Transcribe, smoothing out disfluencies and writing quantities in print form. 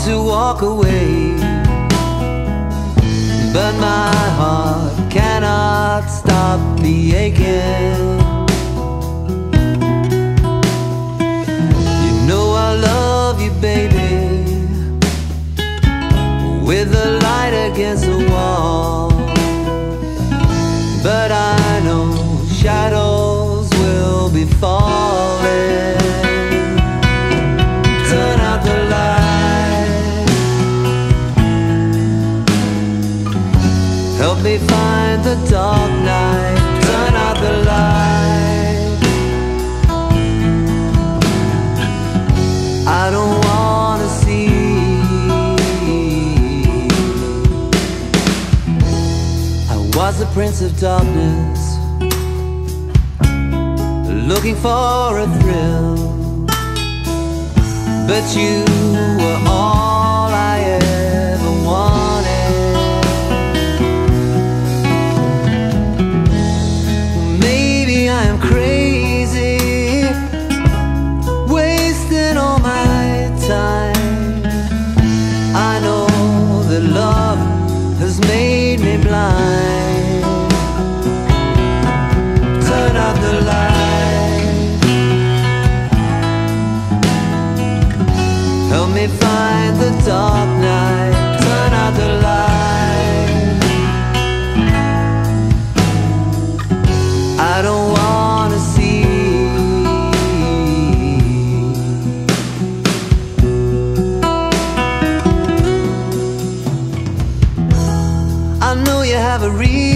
to walk away, but my heart cannot stop the aching. You know I love you, baby, with the light against the wall, but I know shadows will be falling. Turn out the light, help me find the dark night. Turn out the light, I don't wanna see. I was the Prince of Darkness, looking for a thrill, but you were all I ever wanted. Maybe I am crazy, wasting all my time. I know that love has made me blind. Turn out the light, help me find the dark night. Turn out the light, I don't wanna see. I know you have a reason